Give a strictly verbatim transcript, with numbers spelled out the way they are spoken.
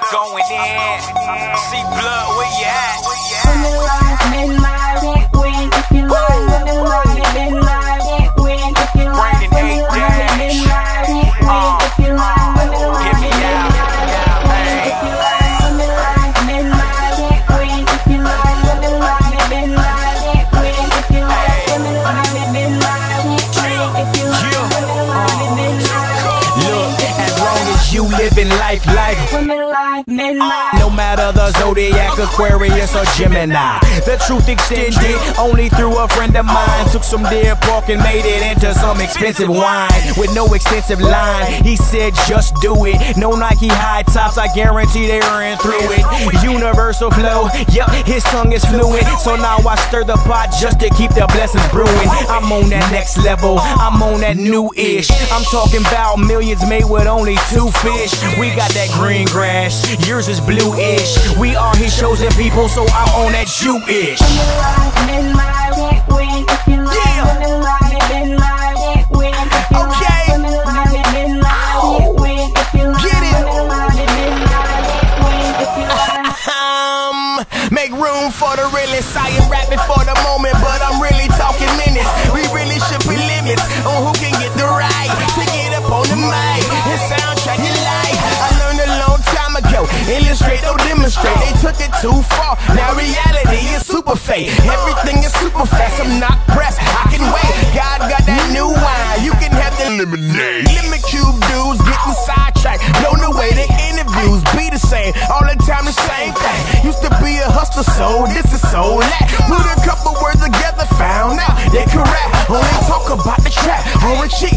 Going in, see blood, where you at? When the light, midnight, it win. If you like, when the light, midnight, it win. If you like, when the light, midnight, it win. If you like, when the light, Get me out, midnight, if you like, when the light, midnight, it win. If you like, when the light, midnight, it win. If you like, when the light, midnight, it win. If you like, when the light, midnight, Look, as long as you living life like when the light, midnight. no matter the zodiac, Aquarius or Gemini, the truth extended only through a friend of mine. Took some Deer Park and made it into some expensive wine with no extensive line. He said just do it. No Nike high tops, I guarantee they ran through it. Universal flow, yep, his tongue is fluent. So now I stir the pot just to keep the blessings brewing. I'm on that next level, I'm on that new-ish. I'm talking about millions made with only two fish. We got that green grass, yours is blue-ish. We are his chosen people, so I'm on that Jewish. When the light, midnight, it win. If you like, when the light, midnight, it win. If you like, when the light, midnight, it win. If you like, when the light, midnight, it win. If you like. Um, make room for the realest. I am rapping for the moment, but I'm really talking minutes. We really should put limits on who can get the right to get up on the mic and soundtrack your life. I learned a long time ago, illustrate or demonstrate. They took it too far. Now reality is super fake. Everything is super fast. I'm not pressed. I can wait. God got that new wine. You can have the lemonade. Limit cube dudes getting sidetracked. Blown away. The interviews be the same. All the time the same thing. Used to be a hustler, so this is so that. Put a couple words together, found out they can rap. Only talk about the trap. Or a chick